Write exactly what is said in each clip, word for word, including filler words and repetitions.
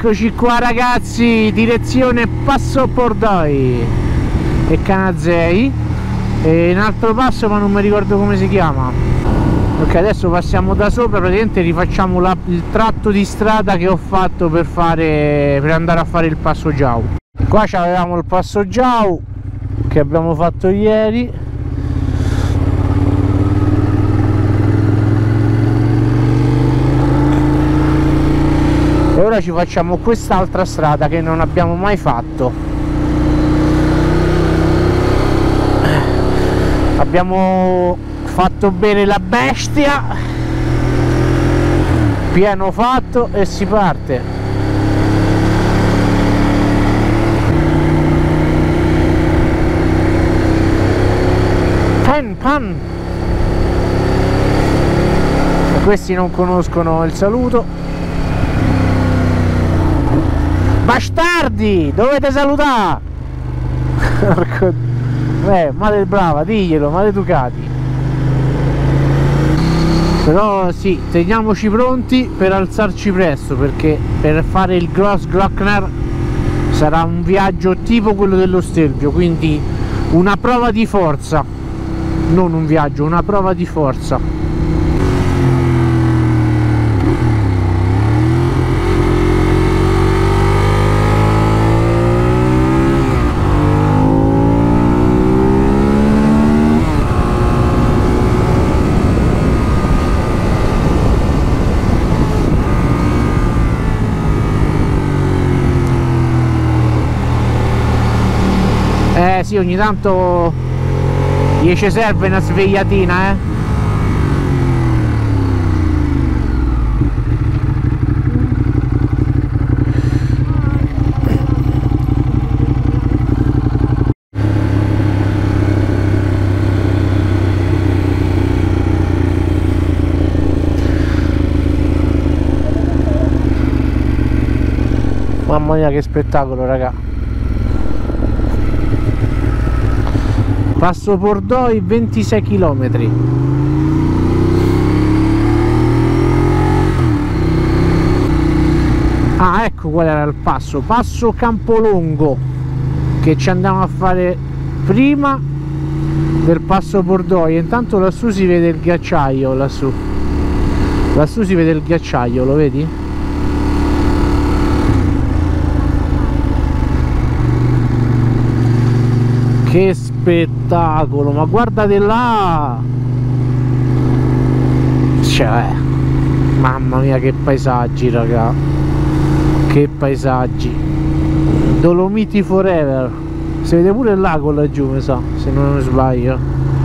Eccoci qua ragazzi, direzione Passo Pordoi e Canazei, e un altro passo ma non mi ricordo come si chiama. Ok, adesso passiamo da sopra, praticamente rifacciamo la, il tratto di strada che ho fatto per, fare, per andare a fare il Passo Giau. Qua avevamo il Passo Giau che abbiamo fatto ieri. E ora ci facciamo quest'altra strada che non abbiamo mai fatto. Abbiamo fatto bene la bestia, pieno fatto e si parte. Pan pan. Questi non conoscono il saluto. Bastardi, dovete salutare. Eh, male brava, diglielo, maleducati. Però sì, teniamoci pronti per alzarci presto, perché per fare il Grossglockner sarà un viaggio tipo quello dello Stelvio, quindi una prova di forza, non un viaggio, una prova di forza. Eh sì, ogni tanto gli ci serve una svegliatina, eh. Mamma mia che spettacolo, raga. Passo Pordoi, ventisei chilometri. Ah, ecco qual era il passo. Passo Campolongo, che ci andiamo a fare prima del Passo Pordoi. Intanto lassù si vede il ghiacciaio, lassù. Lassù si vede il ghiacciaio, lo vedi? Che spettacolo, ma guardate là, cioè, mamma mia che paesaggi, raga, che paesaggi. Dolomiti forever, si vede pure il lago laggiù, mi sa, se non sbaglio.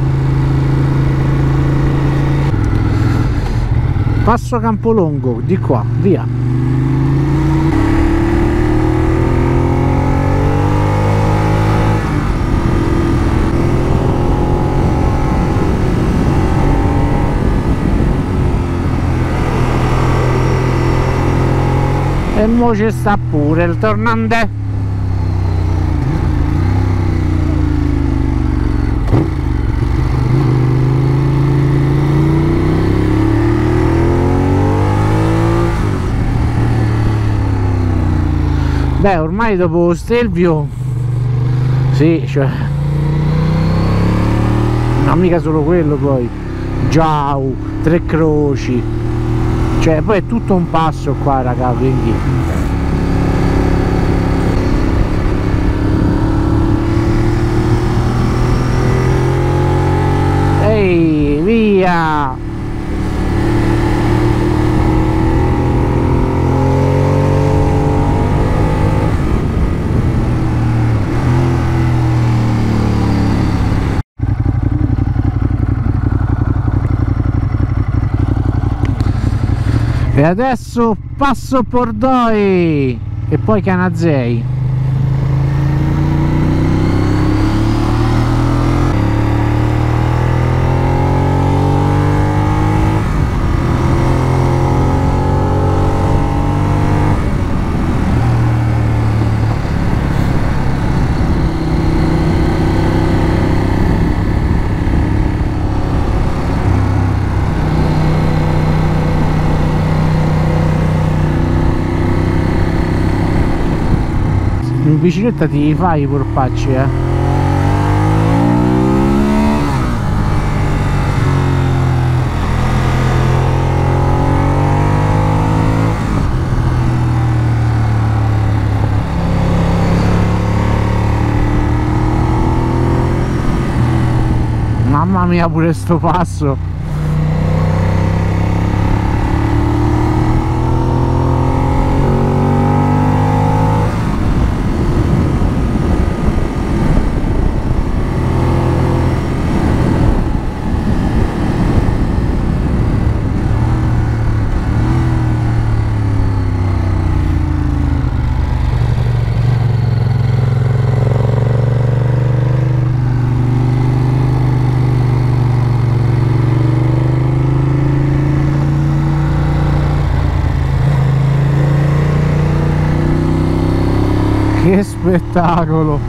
Passo Campolongo, di qua, via. E mo ci sta pure il tornante. Beh, ormai dopo Stelvio, sì, cioè, ma mica solo quello, poi Giau, Tre Croci, cioè poi è tutto un passo qua, raga, quindi ehi, via. E adesso Passo Pordoi e poi Canazei. in bicicletta ti fai i porpacci, eh. Mamma mia, pure sto passo. Che spettacolo!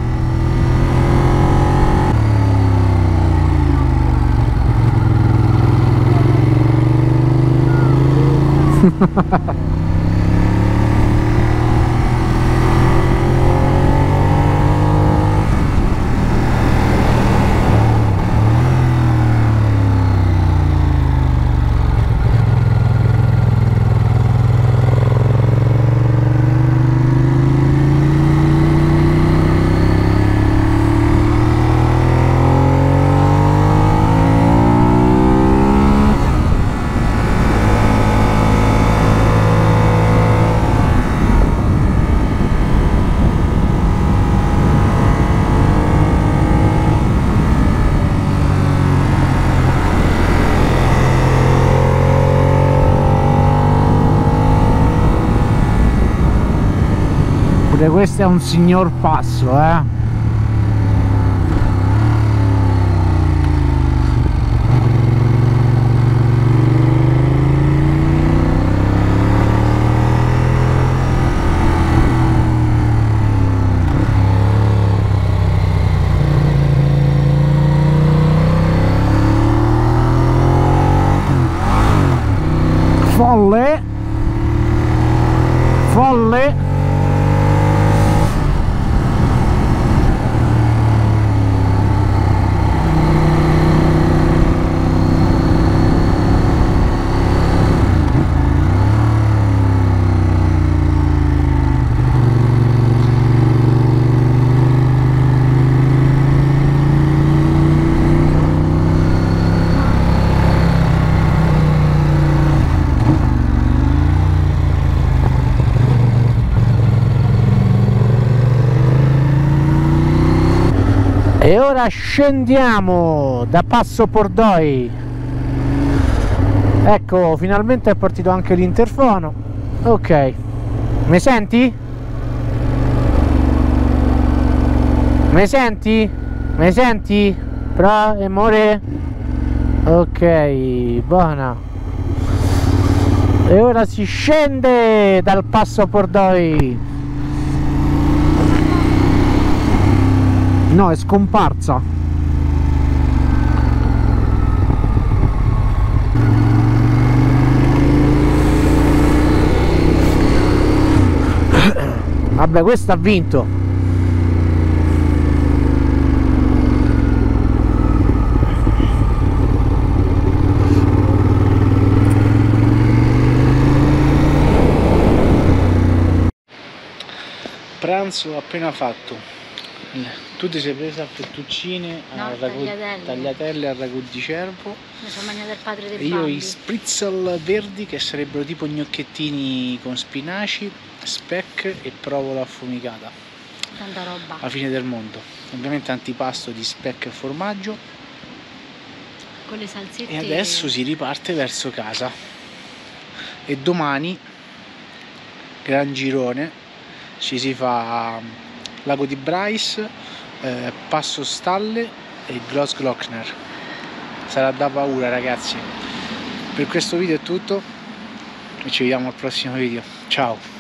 Pure questo è un signor passo, eh. Folle, folle. E ora scendiamo da Passo Pordoi. Ecco, finalmente è partito anche l'interfono. Ok, mi senti? Mi senti? Mi senti? Pro, amore? Ok, buona. E ora si scende dal Passo Pordoi. No, è scomparsa. Vabbè, questo ha vinto. Pranzo appena fatto. Tu ti sei presa fettuccine, no, a ragù, tagliatelle. tagliatelle al ragù di cervo. Mi sono mangiato il padre dei e io bambi. i spritzel verdi, che sarebbero tipo gnocchettini con spinaci, speck e provola affumicata. Tanta roba. La fine del mondo. Ovviamente antipasto di speck e formaggio. Con le salsette. E adesso si riparte verso casa. E domani, gran girone, ci si fa Lago di Bryce, eh, Passo Stalle e Grossglockner. Sarà da paura, ragazzi. Per questo video è tutto e ci vediamo al prossimo video. Ciao.